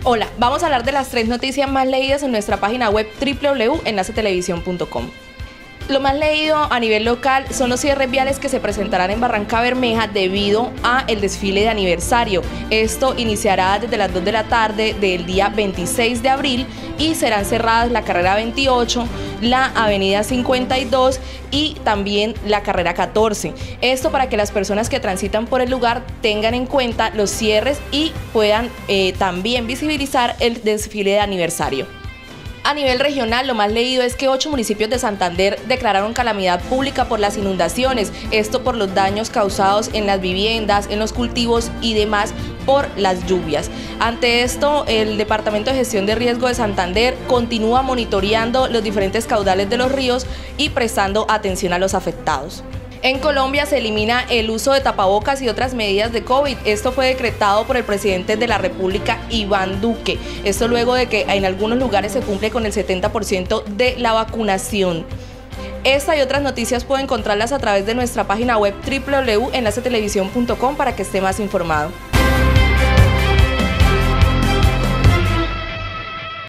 Hola, vamos a hablar de las 3 noticias más leídas en nuestra página web www.enlacetelevisión.com. Lo más leído a nivel local son los cierres viales que se presentarán en Barrancabermeja debido a el desfile de aniversario. Esto iniciará desde las 2 de la tarde del día 26 de abril y serán cerradas la carrera 28, la avenida 52 y también la carrera 14. Esto para que las personas que transitan por el lugar tengan en cuenta los cierres y puedan también visibilizar el desfile de aniversario. A nivel regional, lo más leído es que 8 municipios de Santander declararon calamidad pública por las inundaciones, esto por los daños causados en las viviendas, en los cultivos y demás por las lluvias. Ante esto, el Departamento de Gestión de Riesgo de Santander continúa monitoreando los diferentes caudales de los ríos y prestando atención a los afectados. En Colombia se elimina el uso de tapabocas y otras medidas de COVID. Esto fue decretado por el presidente de la República, Iván Duque. Esto luego de que en algunos lugares se cumple con el 70% de la vacunación. Esta y otras noticias pueden encontrarlas a través de nuestra página web www.enlacetelevisión.com para que esté más informado.